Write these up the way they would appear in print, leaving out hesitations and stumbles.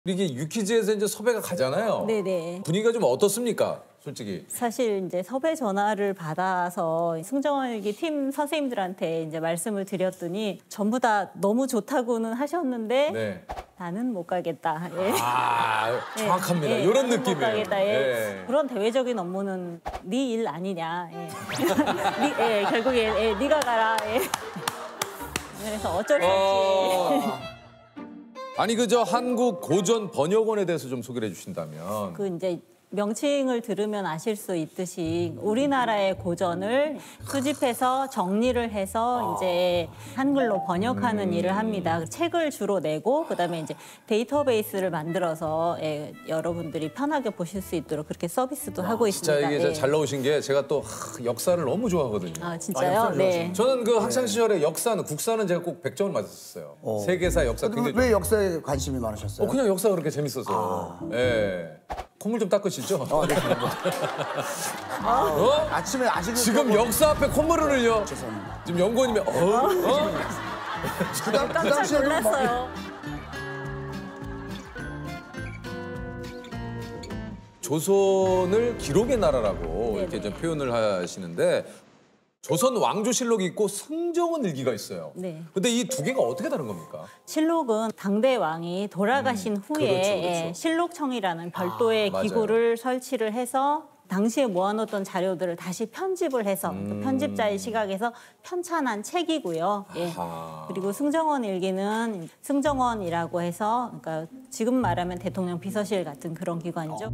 이게 유퀴즈에서 이제 섭외가 가잖아요. 네네. 분위기가 좀 어떻습니까? 솔직히. 사실 이제 섭외 전화를 받아서 승정원일기 팀 선생님들한테 이제 말씀을 드렸더니 전부 다 너무 좋다고는 하셨는데 네. 나는 못 가겠다. 예. 아, 정확합니다. 예, 이런 나는 못 느낌이에요. 가겠다. 예. 예. 그런 대외적인 업무는 네 일 아니냐. 예. 예, 결국에 예, 네가 가라. 예. 그래서 어쩔 수 없이. 아니 그저 한국 고전 번역원에 대해서 좀 소개를 해주신다면. 그 이제 명칭을 들으면 아실 수 있듯이 우리나라의 고전을 수집해서 정리를 해서 이제 한글로 번역하는 일을 합니다. 책을 주로 내고 그다음에 이제 데이터베이스를 만들어서 예, 여러분들이 편하게 보실 수 있도록 그렇게 서비스도 하고 있습니다. 진짜 이게 예. 잘 나오신 게 제가 또 역사를 너무 좋아하거든요. 아 진짜요? 네. 저는 그 학창 시절에 역사는 국사는 제가 꼭 100점을 맞았었어요. 세계사 역사 굉장히 왜 역사에 관심이 많으셨어요? 그냥 역사가 그렇게 재밌어서. 예. 콧물 좀 닦으시죠? 네. 어? 아침에 아직 지금 역사 앞에 콧물을 흘려. 죄송합니다. 지금 연구원님이 그 깜짝 당시에도 막 놀랐어요. 조선을 기록의 나라라고 네네. 이렇게 좀 표현을 하시는데 조선 왕조실록이 있고 승정원 일기가 있어요. 네. 근데 이 두 개가 어떻게 다른 겁니까? 실록은 당대 왕이 돌아가신 후에 그렇죠, 그렇죠. 예, 실록청이라는 별도의 맞아요. 기구를 설치를 해서 당시에 모아놓던 자료들을 다시 편집을 해서 그 편집자의 시각에서 편찬한 책이고요. 예. 아하. 그리고 승정원 일기는 승정원이라고 해서 그러니까 지금 말하면 대통령 비서실 같은 그런 기관이죠.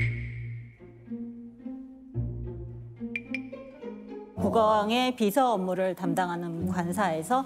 국왕의 비서 업무를 담당하는 관사에서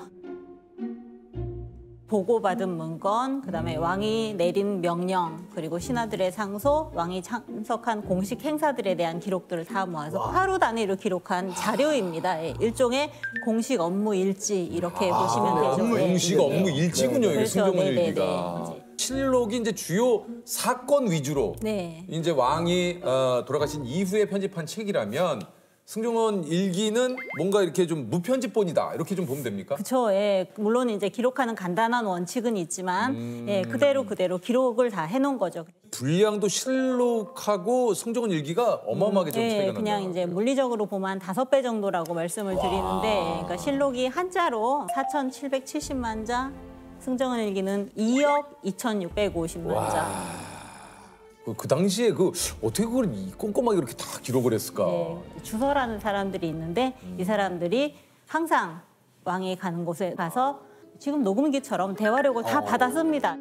보고받은 문건, 그다음에 왕이 내린 명령, 그리고 신하들의 상소, 왕이 참석한 공식 행사들에 대한 기록들을 다 모아서 하루 단위로 기록한 자료입니다. 예, 일종의 공식 업무 일지 이렇게 보시면 되죠. 예. 공식 업무 일지군요, 이게 그렇죠. 승정원 네네네. 일기가. 실록이 이제 주요 사건 위주로 네. 이제 왕이 돌아가신 이후에 편집한 책이라면 승정원 일기는 뭔가 이렇게 좀 무편집본이다 이렇게 좀 보면 됩니까? 그렇죠. 예. 물론 이제 기록하는 간단한 원칙은 있지만 예, 그대로 기록을 다 해놓은 거죠. 분량도 실록하고 승정원 일기가 어마어마하게 좀 차이가 예, 난다. 그냥 이제 물리적으로 보면 한 5배 정도라고 말씀을 드리는데, 그러니까 실록이 한자로 4,770만 자, 승정원 일기는 2억 2,650만 자. 그 당시에 그 어떻게 그걸 꼼꼼하게 이렇게 다 기록을 했을까? 예, 주서라는 사람들이 있는데 이 사람들이 항상 왕이 가는 곳에 가서 지금 녹음기처럼 대화록을 다 받아 씁니다.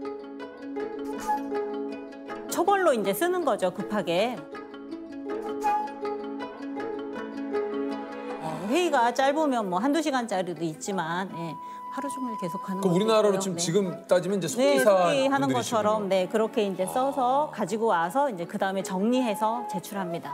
초벌로 이제 쓰는 거죠, 급하게. 회의가 짧으면 뭐 한두 시간짜리도 있지만 예, 하루 종일 계속 하는 그 것도 우리나라로 있고요. 지금 따지면 이제 네, 속기사 속기하는 분들이시군요. 것처럼 네, 그렇게 이제 써서 가지고 와서 이제 그다음에 정리해서 제출합니다.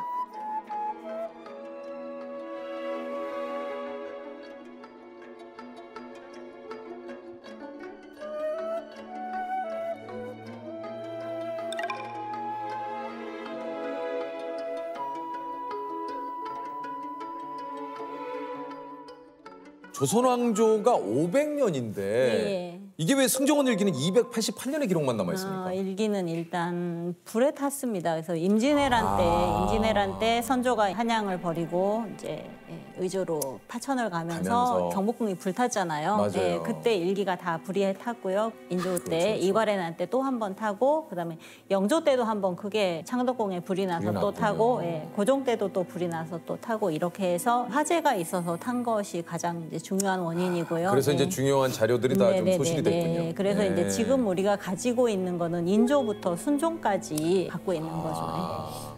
조선 왕조가 500년인데 예. 이게 왜 승정원 일기는 288년의 기록만 남아 있습니까? 일기는 일단 불에 탔습니다. 그래서 임진왜란 때 선조가 한양을 버리고 이제 의조로 파천을 가면서 경복궁이 불탔잖아요. 맞아요. 예, 그때 일기가 다 불이 탔고요. 인조 때 이괄해난 때 또 한 번 타고 그다음에 영조 때도 한 번 크게 창덕궁에 불이 나서 또 타고 고종 때도 또 불이 나서 또 타고 이렇게 해서 화재가 있어서 탄 것이 가장 이제 중요한 원인이고요. 그래서 네. 이제 중요한 자료들이 다 좀 소실이 됐군요. 그래서 네. 이제 지금 우리가 가지고 있는 거는 인조부터 순종까지 갖고 있는 거죠. 아.